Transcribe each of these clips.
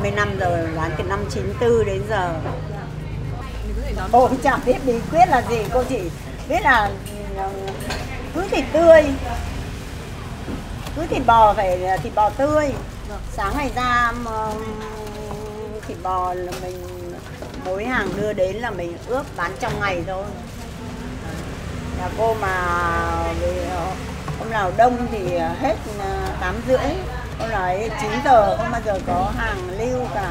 30 năm rồi, bán từ năm 94 đến giờ. Ồ, chẳng biết bí quyết là gì, cô chỉ biết là cứ thịt tươi, cứ thịt bò phải thịt bò tươi. Sáng ngày ra thịt bò là mình mối hàng đưa đến là mình ướp bán trong ngày thôi. Nhà cô mà hôm nào đông thì hết 8:30, hôm nào ấy 9 giờ, không bao giờ có hàng lưu cả.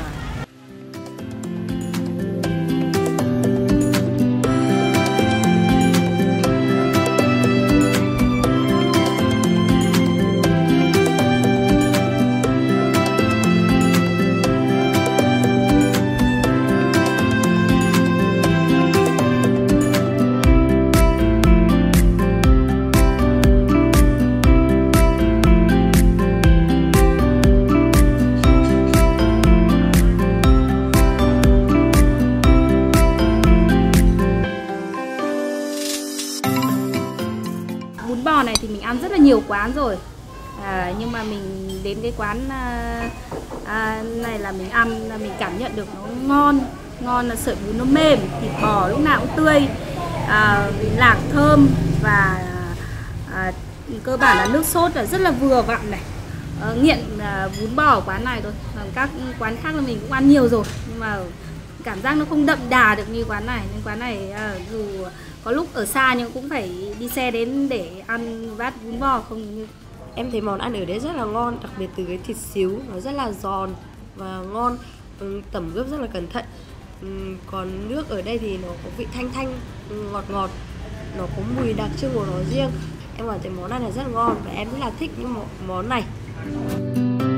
Bún bò này thì mình ăn rất là nhiều quán rồi, nhưng mà mình đến cái quán này là mình ăn là mình cảm nhận được nó ngon là sợi bún nó mềm, thịt bò lúc nào cũng tươi, lạc thơm và cơ bản là nước sốt là rất là vừa vặn này. Nghiện bún bò ở quán này thôi, còn các quán khác là mình cũng ăn nhiều rồi nhưng mà cảm giác nó không đậm đà được như quán này. Nên quán này dù có lúc ở xa nhưng cũng phải đi xe đến để ăn bát bún bò không như. Em thấy món ăn ở đây rất là ngon, đặc biệt từ cái thịt xíu nó rất là giòn và ngon, tẩm ướp rất là cẩn thận. Còn nước ở đây thì nó có vị thanh thanh, ngọt ngọt, nó có mùi đặc trưng của nó riêng. Em cảm thấy món ăn này rất là ngon và em rất là thích những món này.